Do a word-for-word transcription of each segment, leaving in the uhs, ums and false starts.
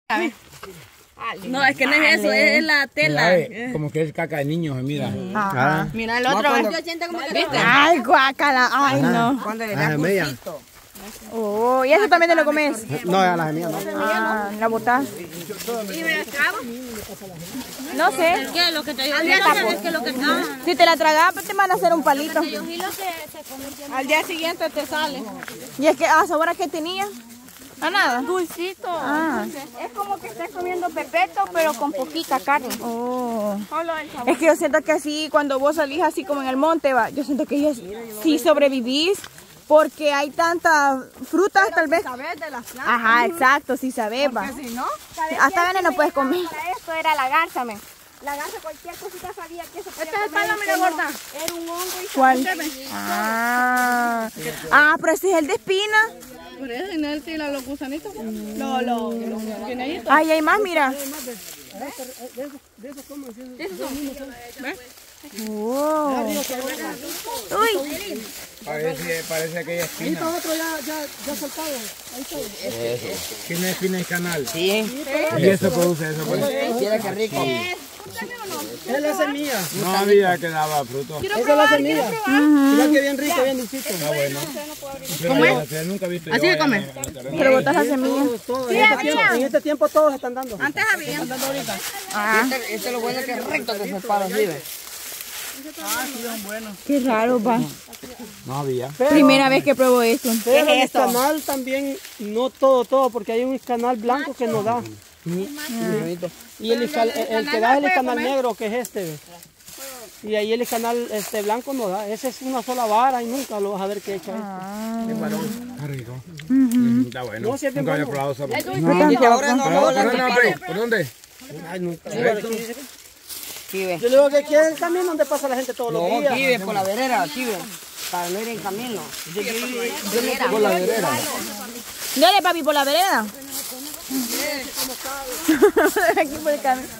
No, es que no es eso, es la tela. Mira, como que es caca de niños, mira. Ajá. Mira el otro. Cuando... Ay, guácala. Ay, no. Cuando le da cursito. Oh, ¿y eso también te lo comes? No, a las semillas no. Ah, la botás. ¿Y me acabo? No sé. ¿Qué? Lo que te digo es que lo que ah. Si te la tragas, pues te van a hacer un palito. Yo gilo que se come. Al día siguiente te sale. Y es que, ah, ¿sabor a qué tenía? A nada. Dulcito. Ah. Es como que estás comiendo pepeto, pero con poquita carne. Oh. Solo el sabor. Es que yo siento que así, cuando vos salís así como en el monte, va, yo siento que ellos sí sobrevivís. Porque hay tantas frutas, pero tal si vez. Sabes de las plantas. Ajá, exacto, sí sabes, va. Porque si no, Hasta veneno puedes comer. para esto era la garza, men. La garza, cualquier cosita sabía que eso podía Este es el comer, palo, mira, que gorda. no, era un hongo y ¿Cuál? sabía. Ah, ah, pero ese es el de espina. Por eso, ¿no es la los gusanitos? No, los guineitos. Ay, hay más, mira. Oh. Uy. Parece, parece que hay espina. Ahí está otro ya, ya, ya soltado. Ahí está. Eso. Tiene espina y canal. Sí. Y eso produce eso. Pues. Mira qué rico. Es la semilla. No había que daba fruto. Esa es la semilla. Mira que bien rico, bien dulcito. Está bueno. ¿Cómo es? Nunca he visto Así yo se come. allá en la Pero botas la semilla. Todo, en, este tiempo, en este tiempo todos están dando. Antes había. Están dando ahorita. Ah. Este, este es lo bueno que es recto que se para así, ¿ves? Ah, sí, son buenos. Qué raro, va. No había. Pero, Primera vez que pruebo esto. pero en el canal también, no todo, todo, porque hay un canal blanco que no da. Y el, el, el que da es el canal negro, que es este, ¿ves? Y ahí el canal este blanco no da. Ese es una sola vara y nunca lo vas a ver que echa Ah. Qué varón. Está rico. Mm, está bueno. No, sí es bien Nunca había bueno. probado esa. Y que ahora no vamos a ¿Por hablar dónde? de ¿Por dónde? Ay, nunca. Sí, ve. Yo le digo que aquí es el camino donde pasa la gente todos los días. Aquí ve, por la vereda, aquí ve. Para no ir en camino. Por la vereda. Dale, papi, por la vereda. Aquí por el camino.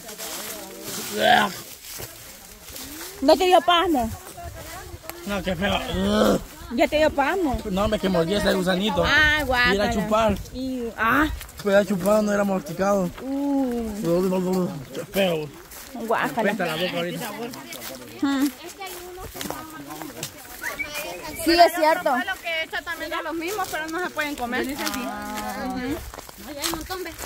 ¿No te dio pasmo? No, qué feo. ¿Ya te dio pasmo? No, me que mordí ese gusanito. Ah, guácala. Y era chupar. Y, ah, Pues era chupado, no era masticado. uh, Qué feo. guácala. Pesta la boca ahorita. Hmm. Sí, es cierto. Lo que echa también es los mismos, pero no se pueden comer. Dicen sí. Oye, hay un montón, ve.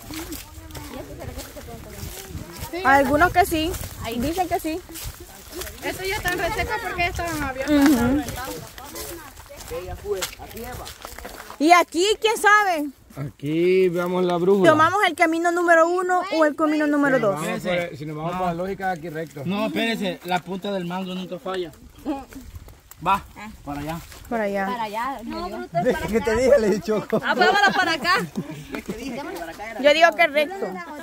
Algunos que sí. Dicen que sí. Estos ya están resecos porque estaban abiertos. Uh-huh. Y aquí, ¿quién sabe? Aquí veamos la brújula. ¿Tomamos el camino número uno o el camino número dos? Vamos por- si nos vamos por la lógica, aquí recto. No, espérese, la punta del mango nunca falla. Va, para allá. Para allá. Para allá. No, bruto, ¿Qué te dije? Le he dicho. Ah, pues vámonos para acá. Yo digo que recto.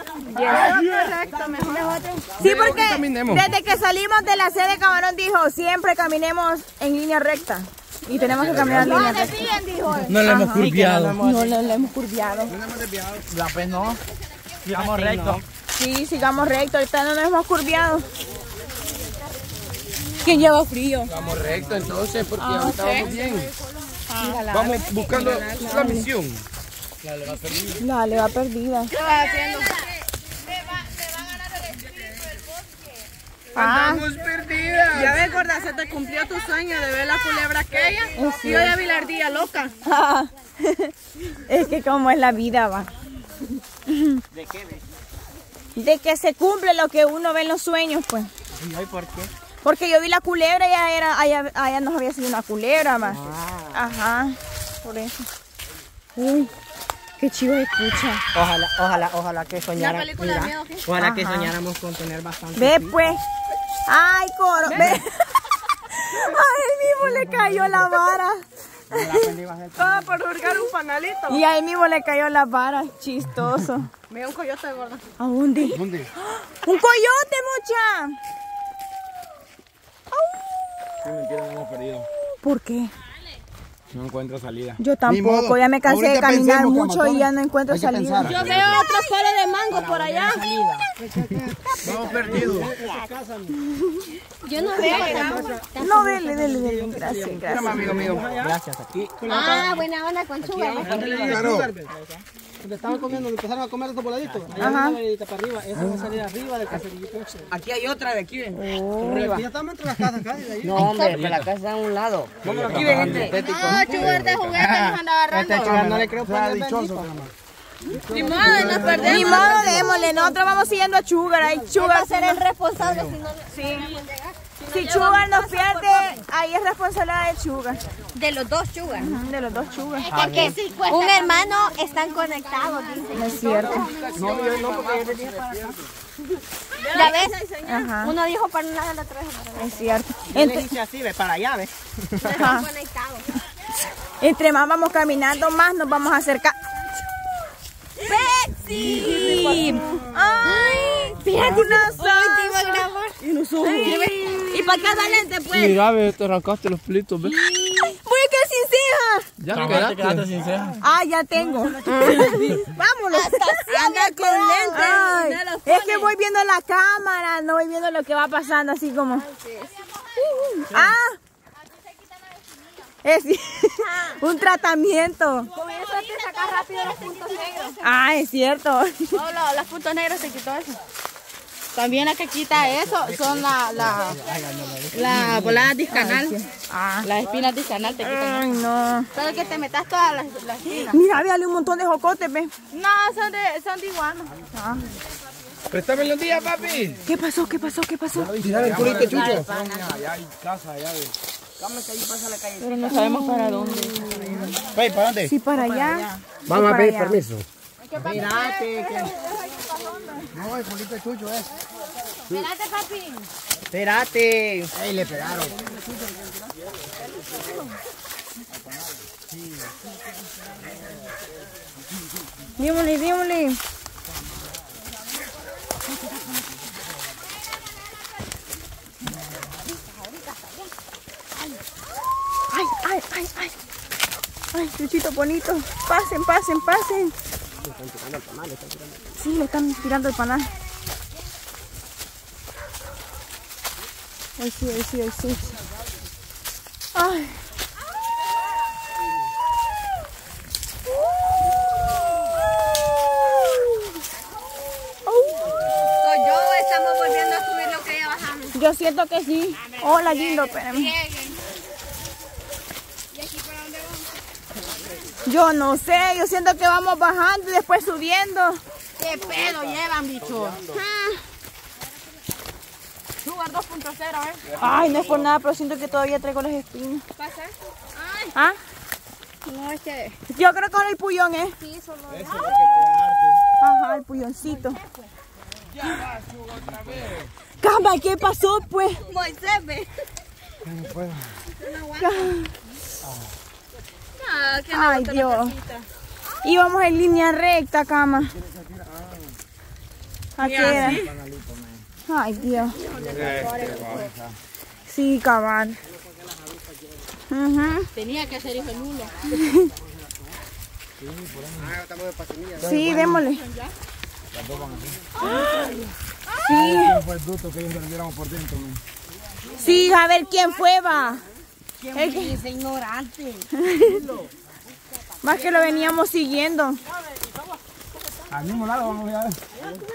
Sí, porque desde que salimos de la sede de Camarón dijo, siempre caminemos en línea recta. Y tenemos que caminar en línea recta. No le hemos curviado. No le hemos curviado. La pues no. Sigamos recto. Sí, sigamos recto. Ahorita no nos hemos curviado. ¿Quién lleva frío? Vamos recto entonces, porque Ah, ahorita sí. vamos bien. Vamos buscando la misión. La le va perdida. ¿qué vas haciendo? Ah, Estamos perdidas. Ya ves, gorda, se te cumplió tu sueño de ver la culebra aquella. Y yo ya vi la ardilla loca. es que como es la vida, va. ¿De qué? De que se cumple lo que uno ve en los sueños, pues. ¿Y hoy por qué? Porque yo vi la culebra y allá, era, allá, allá nos había sido una culebra más. Ajá, por eso. Uy, qué chivo escucha. Ojalá, ojalá, ojalá que soñara. ¿Una película de mira, miedo o qué? ojalá que Ajá. soñáramos con tener bastante. Ve frío. pues. Ay, coro. Ve. A él mismo le cayó la vara. Todo por hurgar un panalito. Y a él mismo le cayó la vara. Chistoso. Mira un coyote, gorda. ¿A dónde? ¿Dónde? ¡Un coyote, mucha! Sí, mentira, no hemos perdido. ¿Por qué? No encuentro salida. Yo Ni tampoco, modo. ya me cansé de Ahorita caminar pensemos, mucho Camatón. y ya no encuentro Hay que salida. pensar. Yo veo otro palo de mango por allá. Vamos perdidos. Yo no veo. No, dele, dele, dele. Gracias, gracias. Amigo mío. Gracias, aquí. Ah, buena onda con chuga. Claro. Donde estaban comiendo, donde empezaron a comer estos voladitos. Allá Ajá. hay una veredita para arriba. Esa va a salir arriba del caserillito ese. Aquí hay otra de aquí, ven. Arriba. Ya estamos entre las casas acá. De ahí. No, hombre, pero la casa está a un lado. Vámonos aquí, ven, gente. No, Sugar de juguete nos anda agarrando. Este Sugar no le creo poner dichoso. Ni modo, nos perdemos. Ni modo, démosle. Nosotros vamos siguiendo a Sugar. Ahí Sugar Va a ser el responsable si no Sí. Si Sugar nos pierde, ahí es responsabilidad de Sugar. de los dos Sugar. Ujú, De los dos Sugar. Porque un hermano están conectados, dicen. Es cierto. No, yo no, porque yo venía para acá. ¿Ya ves? Ajá. Uno dijo para un lado, el otro dijo para el otro. Es cierto. Yo le Entre, hice así, ve, para allá, ve. ajá. Conectados. Entre más vamos caminando, más nos vamos a acercar. ¡Sexy! ¡Ay! Fíjate, unos ojos. Y nosotros. ¿Y para qué lente, pues? Mira, ve, te arrancaste los pelitos, ve. Voy a quedar sin ceja. Ya te quedaste sin ceja. Ah, ya tengo. Vámonos. Anda con lentes. Ay, y no los es que voy viendo la cámara, no voy viendo lo que va pasando así como. Ah. Es un tratamiento. Con eso te sacas rápido los puntos negros. Ah, es cierto. No, lo- los puntos negros te quitó eso. También la que quita eso son la, la, la volada discanal. Ah. Las espinas discanal te quitan. Ay, no. Solo que te metas todas las, las espinas. Mira, véale un montón de jocotes, ve. No, son de, son de iguana. Ah. Préstame los días, papi. ¿Qué pasó? ¿Qué pasó? ¿Qué pasó? Mira el culito, Chucho. Allá hay casa, allá ve. Pero no sabemos para dónde. Ven, ¿para dónde? Sí, para allá. Vamos a para pedir allá. permiso. Espérate, que... No, el culito de Chucho es. Espérate, papi. Espérate. Ey, le pegaron. Dímosle, dímosle. Ay, ay, ay, ay. Ay, Chuchito bonito. Pasen, pasen, pasen. Sí, le están tirando el panal. Ay, sí, ay, sí, ay, sí. Ay. Soy yo, estamos volviendo a subir lo que ya bajamos. Yo siento que sí. Hola, lindo, espérame. Lleguen. Yo no sé, yo siento que vamos bajando y después subiendo. ¿Qué pedo llevan, bicho? Sugar dos punto cero, ¿eh? Ay, no es por nada, pero siento que todavía traigo las espinas. ¿Pasa? Ay, ¿Ah? no, es que... Yo creo que con el puyón, ¿eh? Sí, solo... Ajá, el puyoncito. Camba, ¿qué pasó, pues? Moisés, ve. Ah, que no Ay, botó la Dios. tacita. Íbamos en línea recta, cama. ¿A qué era? Ay, Dios. Sí, cabal. Ujú. Tenía que ser hijo de nulo. Sí, démosle. Sí. Fue el duto que ellos perdieron por dentro. man. Sí, a ver quién fue, va. El que- Es ignorante. Más que lo veníamos siguiendo. Al mismo lado vamos a ir.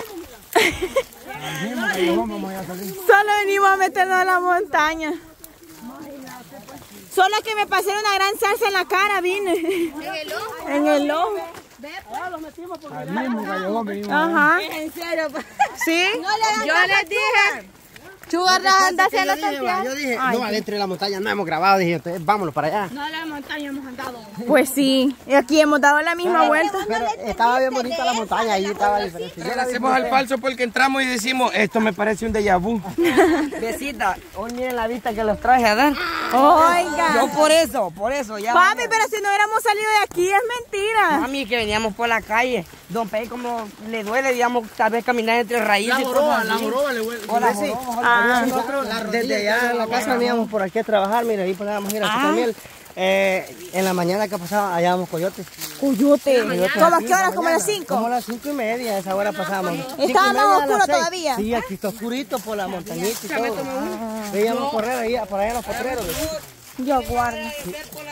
Al mismo callejón vamos a ir a salir. Solo venimos a meternos a la montaña. Solo que me pasé una gran salsa en la cara, vine. En el ojo. En el ojo. Al mismo callejón venimos. Ajá. En serio, pa. ¿Sí? Yo les dije. Sugar nos anda haciendo tantear. Yo dije, no, adentro de la montaña no hemos grabado, dije, entonces vámonos para allá. No, la montaña hemos andado. Pues sí. Y aquí hemos dado la misma vuelta. Pero estaba bien bonita la montaña, ahí estaba diferente. Le hacemos al falso porque entramos y decimos, esto me parece un déjà vu. Besita, hoy miren la vista que los traje a dar. Oiga. Yo por eso, por eso ya. Papi, pero si no hubiéramos salido de aquí, es mentira. Mami, que veníamos por la calle. Don Pei como le duele, digamos, tal vez caminar entre raíces. La y joroba, cosas la así. joroba le huele. O la Sí. joroba, Ah. Nosotros desde allá en la casa veníamos por aquí a trabajar, mira, ahí podíamos ir a sacar miel. Eh, en la mañana que pasaba, allá vamos coyotes. Coyote. ¿Cómo a qué horas? ¿Como a las Como a cinco? las cinco y media, a esa hora pasábamos. Cinco y Estaba media más a las oscuro seis. todavía. Sí, aquí está oscurito por la montañita y todo. Veíamos correr ahí, por allá en los potreros. Yo guardo.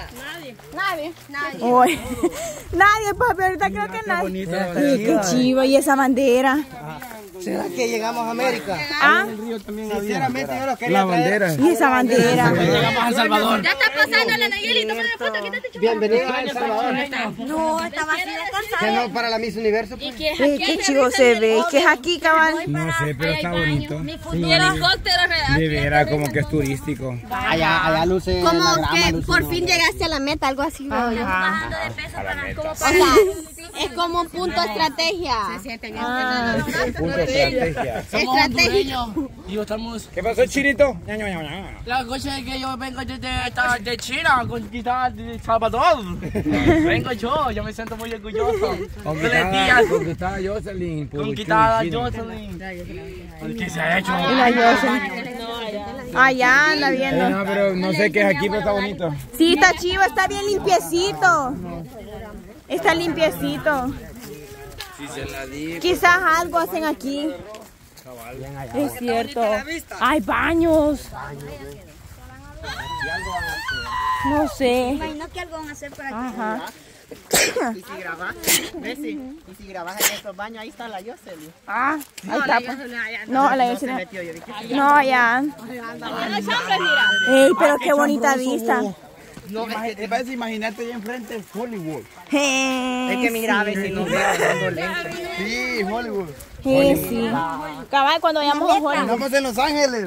Nadie. Nadie. Uy. Nadie, papi, ahorita creo que nadie. Oye, qué chiva, y esa bandera. ¿Será que llegamos a América? Ah, Sinceramente yo lo quería La bandera. y esa bandera. Llegamos a El Salvador. Ya está pasando la Nayeli, tómale la foto, quítate chupa. Bienvenido a El Salvador. No, estaba así de cansada. Que no para la Miss Universo. Pues. Oye, qué chivo se ve. ¿Y qué es aquí, cabal? No sé, pero está bonito. Y helicóptero real. De veras, como que es turístico. Allá, allá luce la Como grama, que luce por no, fin llegaste a la meta, algo así. Bajando de peso para como para... O sea, es como un punto de estrategia. Se siente bien. El punto de estrategia. Somos hondureños y estamos... ¿Qué pasó, Chinito? La cosa es que yo vengo de, de, de China a conquistar de Salvador. Vengo yo, yo me siento muy orgulloso. Tres días Conquistada Jocelyn. conquistada Jocelyn. ¿Qué se ha hecho? Y la Jocelyn. Allá anda Eh, viendo. no, pero no sé qué es aquí, pero está bonito. Sí, está chivo, está bien limpiecito. Está limpiecito. Quizás algo hacen aquí. Es cierto. Hay baños. No sé. Imagino que algo van a hacer por aquí. Ajá. Y si grabas, Messi, y si grabas en estos baños, ahí está la Jocelyn. Ah, ahí está. pues. No, la Se Jocelyn. metió, yo dije. No, allá. Ey, pero qué bonita vista. No, te parece, imagínate ahí enfrente es Hollywood. Es Es que mira, vecino, mira, dando lentes. Sí, Hollywood. Sí, sí. Cabal, cuando vayamos a Hollywood. Estamos en Los Ángeles.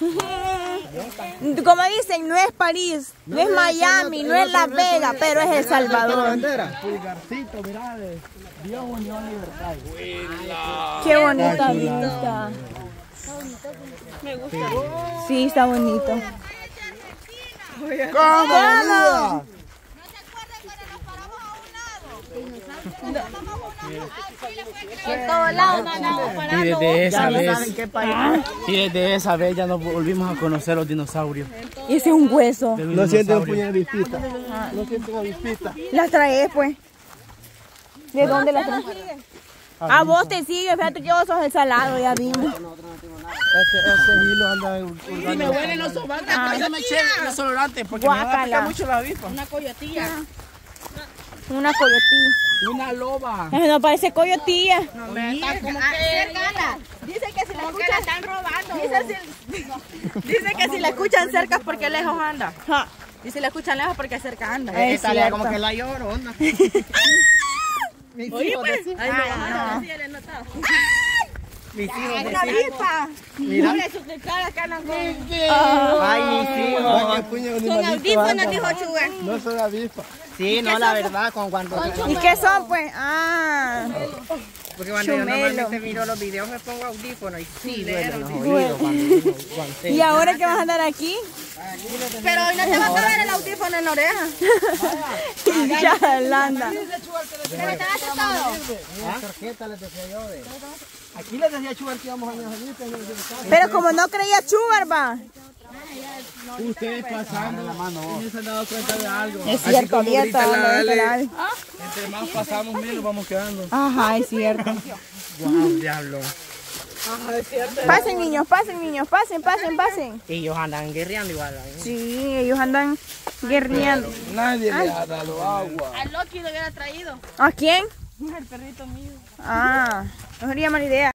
Como dicen, no es París, no es Miami, no es Las Vegas, pero es El Salvador. Pulgarcito, mirá, de Dios, unión, libertad. Qué bonita vista. Me gusta. Sí, está bonito. ¿Cómo? En todos lados, Y desde esa vez, ¿Saben qué país? y desde esa vez ya nos volvimos a conocer los dinosaurios. Ese es un hueso. No sienten un puño de vispita. No sienten una vispita. Las traes, pues. ¿De dónde las traes? A vos te sigue, fíjate que vos sos el salado, ya vimos. Este, este hilo anda hurgando. Y me huelen los sobates, por eso me eché el desodorante, porque me va a Guácala. picar mucho la avispa. una coyotilla. Una coyotilla. Una loba. Eh, No parece coyotilla. Como que cercana. Dice que si la escuchan la están robando. Dice, si, dice que si la escuchan cerca es porque lejos anda. Ja. Y si la escuchan lejos porque cerca anda. Es Esta lea como cierto. que la llorona. Mis Oye, hijos pues. decían. Ay, no, Ah, no. Sí, le he notado. Mis hijos Una decían. avispa. Mira. Mira sus caras que andan con... Ay, mis hijos. Con audífonos, dijo Sugar. No son avispa. Sí, no, la verdad, con cuando. ¿Y qué son, pues? Ah, Porque cuando yo Chumelo. normalmente miro los videos me pongo audífonos y sí duelen los oídos. Cuando, cuando, ¿y ahora que vas a andar aquí? Pero hoy no te va a caber el audífono en la oreja. Ya, Landa. Pero te has asustado. tarjeta les decía yo de. Aquí les decía a Chugar que íbamos a ir a salir, pero yo no Pero como no creía Sugar, va. Ustedes pasando la mano, no se han dado cuenta de algo. Es cierto, como abierta. grita la vamos a Ale. esperar. Entre más pasamos, menos vamos quedando. Ajá, es cierto. Guau, diablo. Pasen, niños, pasen, niños, pasen, pasen, pasen. Y ellos andan guerreando igual. ¿eh? Sí, ellos andan guerreando. Nadie le ha dado agua. Al Loki lo hubiera traído. ¿A quién? El perrito mío. Ah, no sería mala idea.